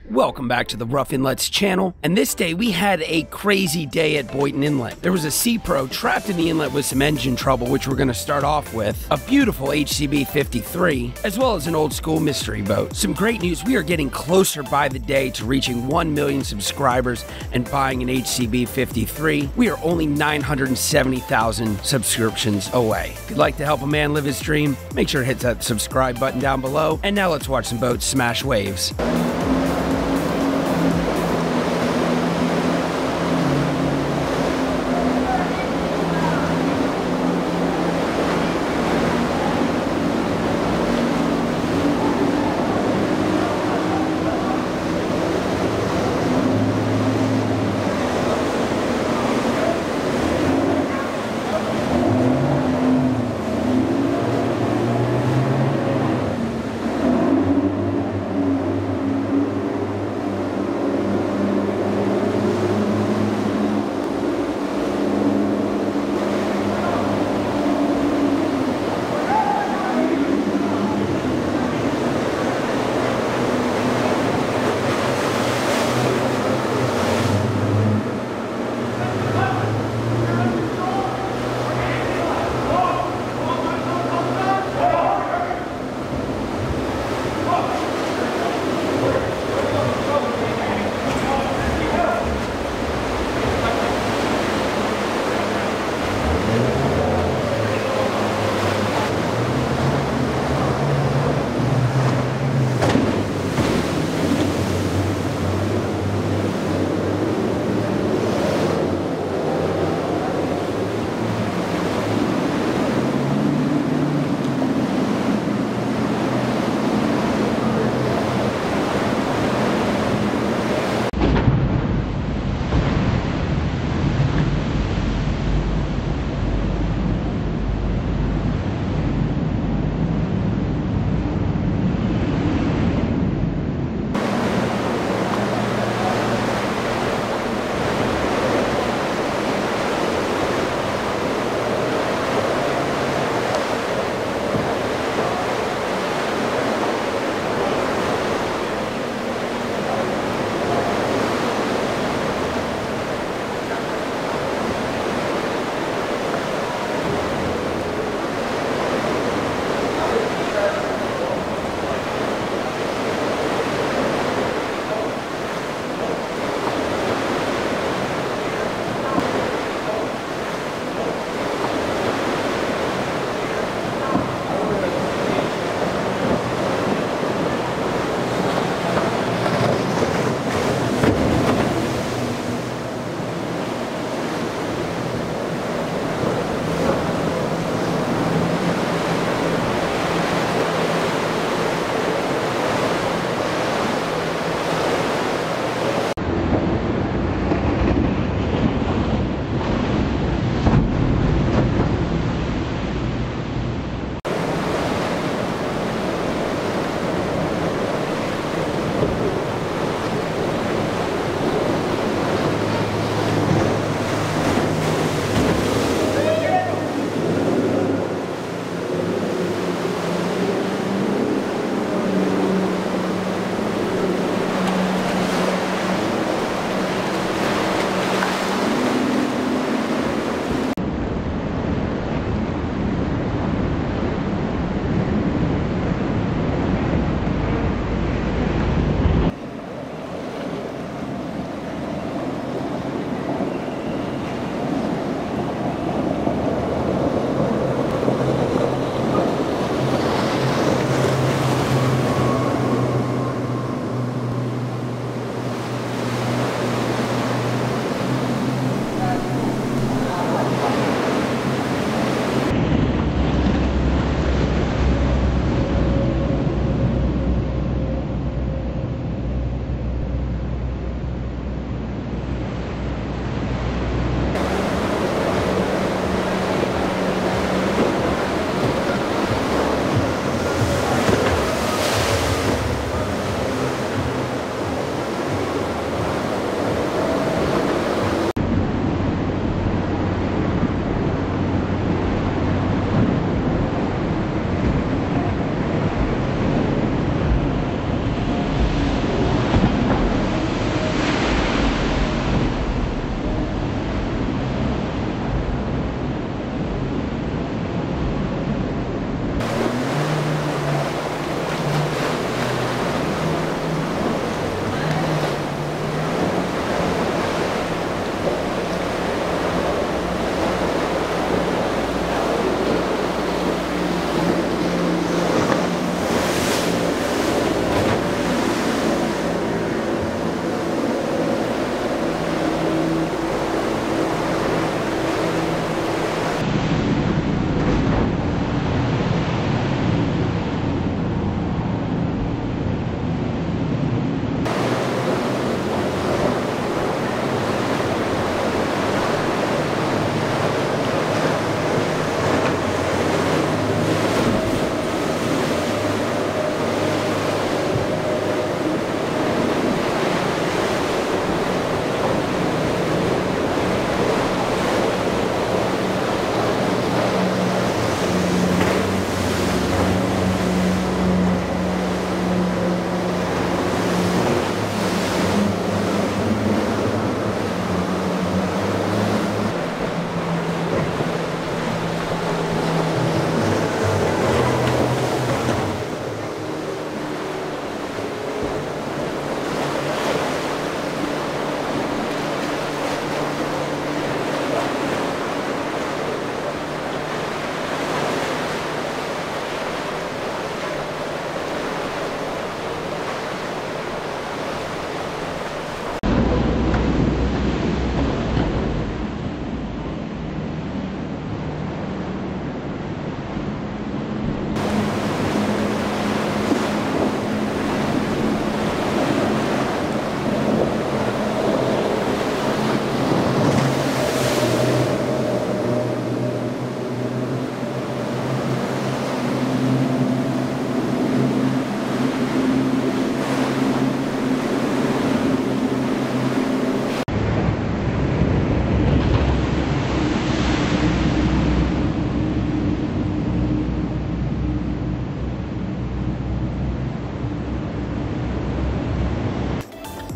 Welcome back to the Rough Inlets channel, and this day we had a crazy day at Boynton Inlet. There was a SeaPro trapped in the inlet with some engine trouble, which we're going to start off with, a beautiful HCB 53, as well as an old school mystery boat. Some great news, we are getting closer by the day to reaching 1 million subscribers and buying an HCB 53. We are only 970,000 subscriptions away. If you'd like to help a man live his dream, make sure to hit that subscribe button down below, and now let's watch some boats smash waves.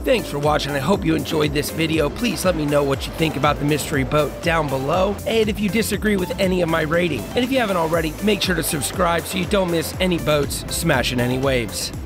Thanks for watching. I hope you enjoyed this video. Please let me know what you think about the mystery boat down below, and if you disagree with any of my rating. And if you haven't already, make sure to subscribe so you don't miss any boats smashing any waves.